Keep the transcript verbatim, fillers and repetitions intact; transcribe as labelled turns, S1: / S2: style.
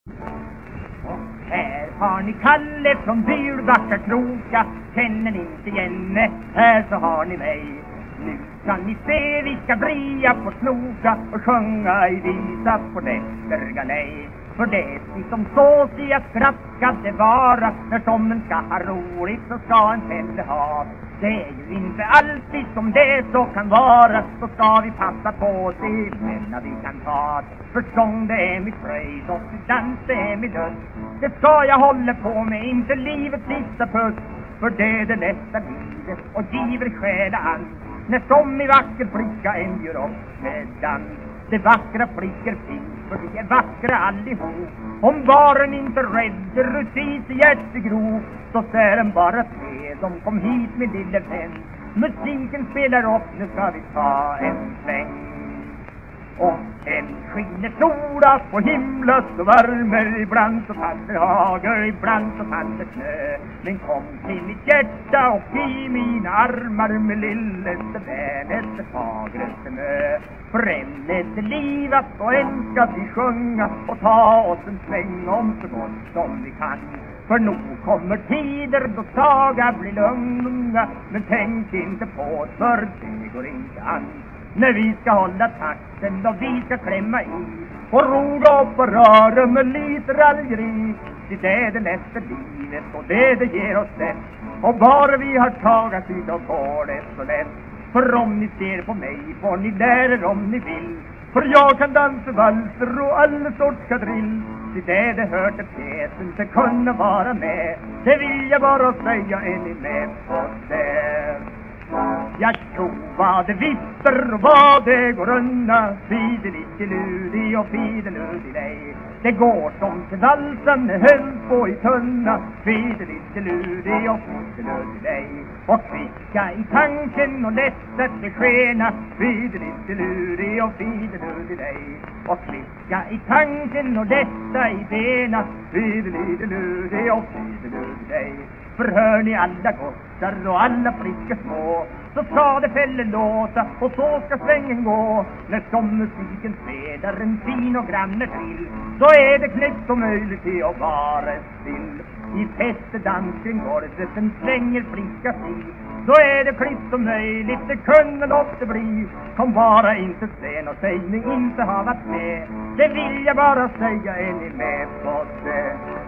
S1: Här har ni Kalle från Bylbacka kroka. Känner ni inte igen mig? Här så har ni mig. Nu kan ni se vi ska bria på snoka och sjunga i visa på detta galej. För det är som så sig att skratt ska det vara. När som en ska ha roligt så ska en fälle ha. Det är ju inte alltid som det så kan vara. Så ska vi passa på det när vi kan ta. För sång det är mitt fröjd och dans det är mitt lust. Det ska jag hålla på med, inte livets sista puss. För det är det nästa livet och giver själa an. När som i vacker flicka en gör upp med dans. Det vackra flickor finns, för de är vackra allihop. Om varen inte räddar rutis i hjärtegro, så ser en bara tre, de kom hit med lille vän. Musiken spelar upp, nu ska vi ta en sväng. Och en skiner sola på himla så värmer. Ibland så faller hager, ibland så faller snö. Men kom till mitt hjärta och i mina armar med lilleste väneste fagreste mö. För en är livet och en ska vi sjunga och ta oss en sväng om så gott som vi kan. För nog kommer tider då saga blir lugna. Men tänk inte på det, för det går inte an. När vi ska hålla takten och vi ska klämma i och roga upp och röra med lite raljeri. Det är det nästa livet och det det ger oss lätt. Och bara vi har tagat ut och går det så lätt. För om ni ser på mig får ni lära er om ni vill. För jag kan dansa valser och alla sorts kadrill. Det är det hör till pjäsen till kunna vara med. Det vill jag bara säga, är ni med på det? Jag tror vad det visser och vad det går unna. Fidelittiludi och fideludi dig. Det går som till valsen höll på i tunna. Fidelittiludi och fideludi dig. Och kvicka i tanken och lätt att det skena. Fidelittiludi och fideludi dig. Och kvicka i tanken och lätta i bena. Fidelittiludi och fideludi dig. För hör ni alla gottar och alla flickor små, så ska det fälle låta och så ska svängen gå. När som musiken spelar en fin och granne till, så är det knäppt så möjligt till att vara still. I festedans kring gårdet en svänger flicka si, så är det klippt så möjligt det kunde låta bli. Kom bara inte sen och säg ni inte har varit med. Det vill jag bara säga, är ni med på det?